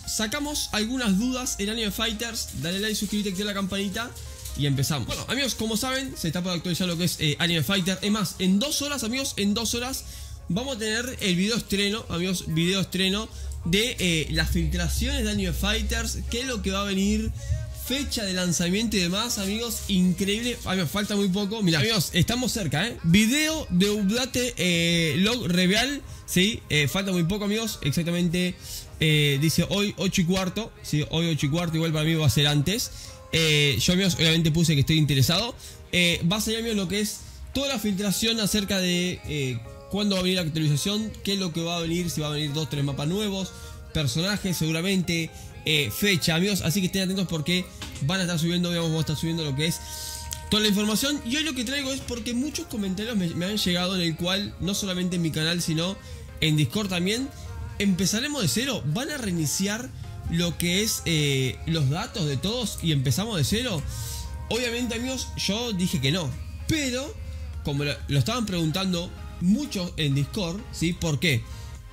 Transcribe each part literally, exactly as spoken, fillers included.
sacamos algunas dudas en Anime Fighters. Dale like, suscríbete, activa la campanita y empezamos. Bueno, amigos, como saben, se está por actualizar lo que es eh, Anime Fighter. Es más, en dos horas, amigos, en dos horas vamos a tener el video estreno, amigos, video estreno de eh, las filtraciones de Anime Fighters. Qué es lo que va a venir, fecha de lanzamiento y demás, amigos, increíble. Amigos, falta muy poco. Mira, amigos, estamos cerca, ¿eh? Video de Update eh, Log Reveal. Sí, eh, falta muy poco, amigos. Exactamente, eh, dice hoy ocho y cuarto. Sí, hoy ocho y cuarto, igual para mí va a ser antes. Eh, yo, amigos, obviamente puse que estoy interesado. Eh, va a salir, amigos, lo que es toda la filtración acerca de eh, cuándo va a venir la actualización, qué es lo que va a venir, si va a venir dos, tres mapas nuevos, personajes seguramente, eh, fecha, amigos. Así que estén atentos porque van a estar subiendo, digamos, vamos a estar subiendo lo que es toda la información. Y hoy lo que traigo es porque muchos comentarios me, me han llegado en el cual, no solamente en mi canal, sino en Discord también, empezaremos de cero, van a reiniciar lo que es eh, los datos de todos y empezamos de cero. Obviamente, amigos, yo dije que no, pero como lo, lo estaban preguntando muchos en Discord, ¿sí? ¿Por qué?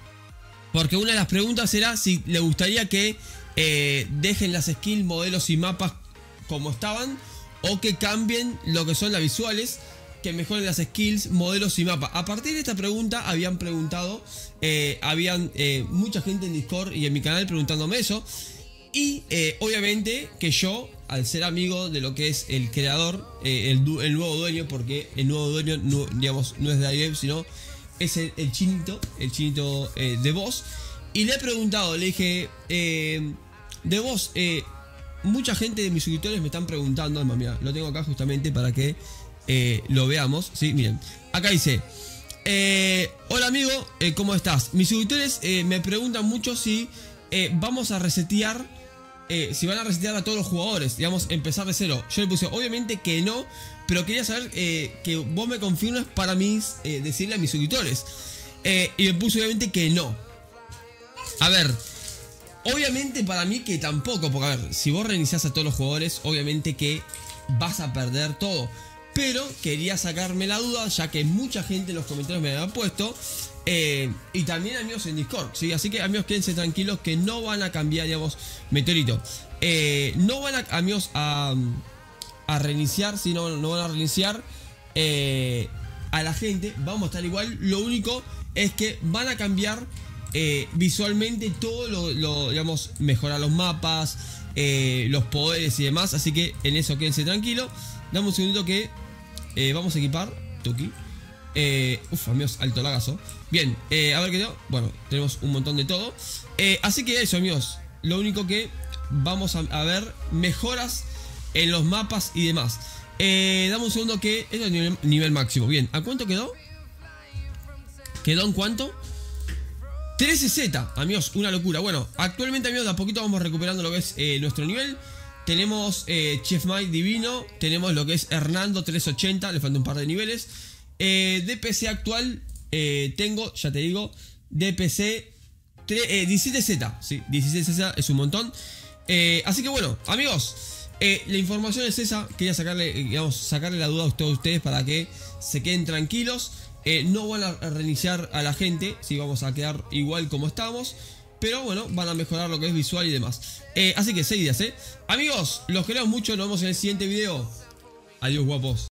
Porque una de las preguntas era si le gustaría que eh, dejen las skills, modelos y mapas como estaban, o que cambien lo que son las visuales, que mejoren las skills, modelos y mapas. A partir de esta pregunta habían preguntado, eh, habían eh, mucha gente en Discord y en mi canal preguntándome eso. Y eh, obviamente que yo, al ser amigo de lo que es el creador, eh, el, el nuevo dueño, porque el nuevo dueño no, digamos, no es de Ayev, sino es el, el chinito, el chinito eh, de Voz. Y le he preguntado, le dije, eh, de Voz, eh, mucha gente de mis suscriptores me están preguntando, además, mira, lo tengo acá justamente para que eh, lo veamos, ¿sí? Miren, acá dice, eh, hola amigo, eh, ¿cómo estás? Mis suscriptores eh, me preguntan mucho si eh, vamos a resetear, eh, si van a resetear a todos los jugadores, digamos, empezar de cero. Yo le puse, obviamente que no, pero quería saber eh, que vos me confirmes para mis, eh, decirle a mis suscriptores. Eh, y me puse obviamente que no. A ver, obviamente para mí que tampoco, porque a ver, si vos reiniciás a todos los jugadores, obviamente que vas a perder todo. Pero quería sacarme la duda, ya que mucha gente en los comentarios me había puesto. Eh, y también amigos en Discord, ¿sí? Así que amigos, quédense tranquilos que no van a cambiar, digamos, Meteorito. Eh, no van a, amigos, a, a reiniciar, si no, no van a reiniciar eh, a la gente. Vamos a estar igual, lo único es que van a cambiar eh, visualmente todo lo, lo, digamos, mejorar los mapas, eh, los poderes y demás. Así que en eso quédense tranquilos. Dame un segundito que eh, vamos a equipar Tuki. Eh, uf, amigos, alto lagazo. Bien, eh, a ver qué tengo. Bueno, tenemos un montón de todo. Eh, así que eso, amigos. Lo único que vamos a, a ver mejoras en los mapas y demás. Eh, dame un segundo que esto es nivel, nivel máximo. Bien, ¿a cuánto quedó? ¿Quedó en cuánto? trece Z, amigos, una locura. Bueno, actualmente, amigos, de a poquito vamos recuperando lo que es eh, nuestro nivel. Tenemos eh, Chef Mike divino. Tenemos lo que es Hernando trescientos ochenta. Le falta un par de niveles. Eh, D P C actual eh, tengo, ya te digo, D P C eh, diecisiete Z. Sí, diecisiete Z es un montón. Eh, así que bueno, amigos, eh, la información es esa. Quería sacarle, digamos, sacarle la duda a todos ustedes para que se queden tranquilos. Eh, no van a reiniciar a la gente. Sí, vamos a quedar igual como estamos. Pero bueno, van a mejorar lo que es visual y demás. Eh, así que seis días, ¿eh? Amigos, los queremos mucho. Nos vemos en el siguiente video. Adiós, guapos.